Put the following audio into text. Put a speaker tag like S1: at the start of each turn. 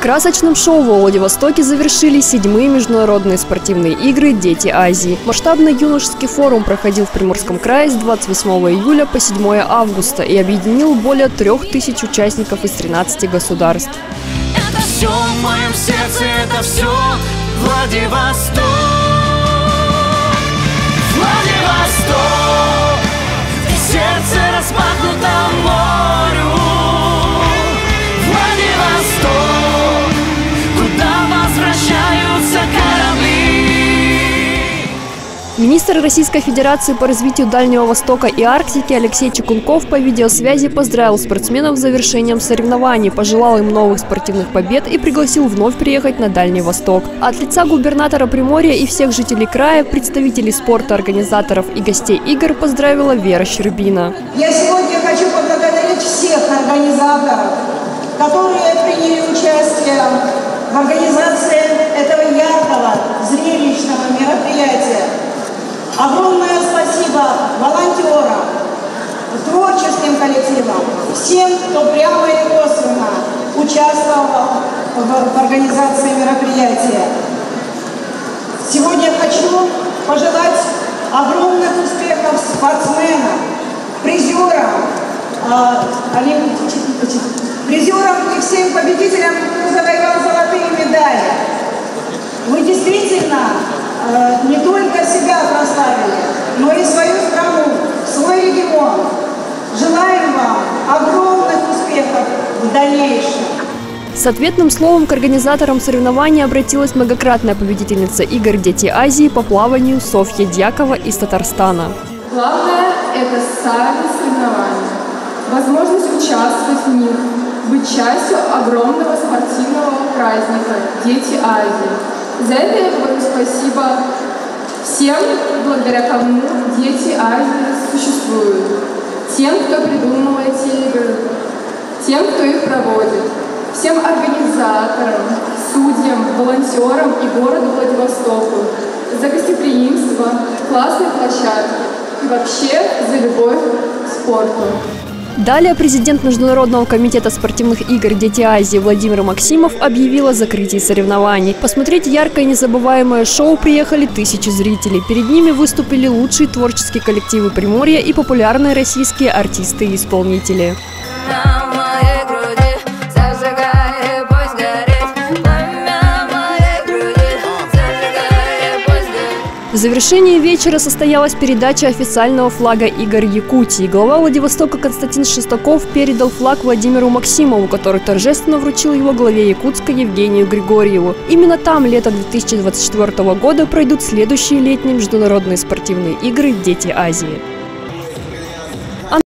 S1: Красочным шоу во Владивостоке завершили 7-е международные спортивные игры «Дети Азии». Масштабный юношеский форум проходил в Приморском крае с 28 июля по 7 августа и объединил более 3000 участников из 13 государств.
S2: Это все в моем сердце, это все Владивосток. Владивосток, где сердце распахнуто морю. Владивосток, куда возвращаются корабли.
S1: Министр Российской Федерации по развитию Дальнего Востока и Арктики Алексей Чекунков по видеосвязи поздравил спортсменов с завершением соревнований, пожелал им новых спортивных побед и пригласил вновь приехать на Дальний Восток. От лица губернатора Приморья и всех жителей края, представителей спорта, организаторов и гостей игр поздравила Вера Щербина.
S3: Я сегодня хочу поблагодарить всех организаторов, которые приняли участие в организации этого яркого, зрелищного мероприятия. Огромное спасибо волонтерам, творческим коллективам, всем, кто прямо или косвенно участвовал в организации мероприятия. Сегодня хочу пожелать огромных успехов спортсменам, призерам и всем победителям, кто завоевал золотые медали. Вы действительно не только себя прославили, но и свою страну, свой регион. Желаем вам огромных успехов в дальнейшем.
S1: С ответным словом к организаторам соревнований обратилась многократная победительница игр «Дети Азии» по плаванию Софья Дьякова из Татарстана.
S4: Главное – это сами соревнования, возможность участвовать в них, быть частью огромного спортивного праздника «Дети Азии». За это я говорю спасибо всем, благодаря кому «Дети Азии» существуют. Тем, кто придумал эти игры, тем, кто их проводит, всем организаторам, судьям, волонтерам и городу Владивостоку за гостеприимство, классные площадки и вообще за любовь к спорту.
S1: Далее президент Международного комитета спортивных игр «Дети Азии» Владимир Максимов объявил о закрытии соревнований. Посмотреть яркое и незабываемое шоу приехали тысячи зрителей. Перед ними выступили лучшие творческие коллективы Приморья и популярные российские артисты и исполнители. В завершении вечера состоялась передача официального флага игр Якутии. Глава Владивостока Константин Шестаков передал флаг Владимиру Максимову, который торжественно вручил его главе Якутска Евгению Григорьеву. Именно там летом 2024 года пройдут следующие летние международные спортивные игры «Дети Азии».